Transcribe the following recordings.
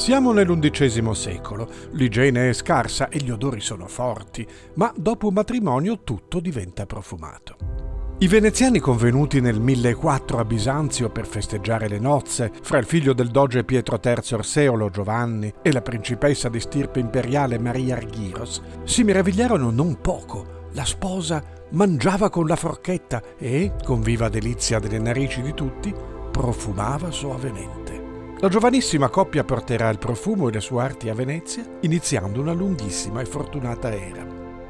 Siamo nell'undicesimo secolo, l'igiene è scarsa e gli odori sono forti, ma dopo un matrimonio tutto diventa profumato. I veneziani convenuti nel 1004 a Bisanzio per festeggiare le nozze fra il figlio del doge Pietro III Orseolo Giovanni e la principessa di stirpe imperiale Maria Arghiros si meravigliarono non poco. La sposa mangiava con la forchetta e, con viva delizia delle narici di tutti, profumava soavemente. La giovanissima coppia porterà il profumo e le sue arti a Venezia, iniziando una lunghissima e fortunata era.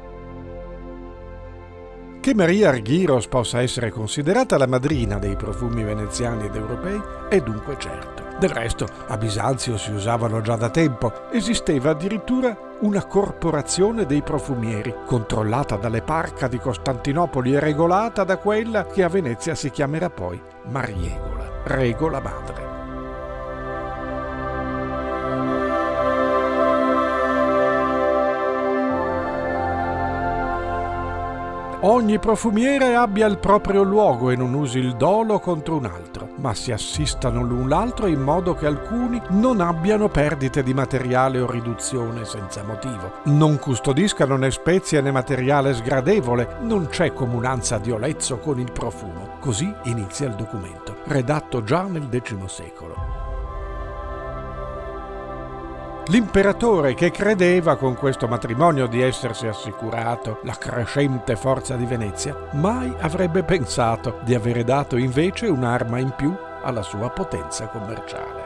Che Maria Arghiros possa essere considerata la madrina dei profumi veneziani ed europei è dunque certo. Del resto, a Bisanzio si usavano già da tempo, esisteva addirittura una corporazione dei profumieri, controllata dalle Parca di Costantinopoli e regolata da quella che a Venezia si chiamerà poi Mariegola, regola madre. Ogni profumiere abbia il proprio luogo e non usi il dolo contro un altro, ma si assistano l'un l'altro in modo che alcuni non abbiano perdite di materiale o riduzione senza motivo. Non custodiscano né spezie né materiale sgradevole, non c'è comunanza di olezzo con il profumo. Così inizia il documento, redatto già nel X secolo. L'imperatore, che credeva con questo matrimonio di essersi assicurato la crescente forza di Venezia, mai avrebbe pensato di avere dato invece un'arma in più alla sua potenza commerciale.